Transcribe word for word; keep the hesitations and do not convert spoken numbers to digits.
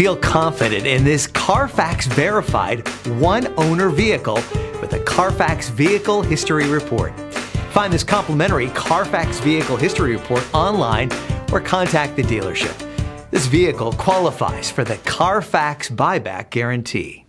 Feel confident in this Carfax verified one-owner vehicle with a Carfax Vehicle History Report. Find this complimentary Carfax Vehicle History Report online or contact the dealership. This vehicle qualifies for the Carfax Buyback Guarantee.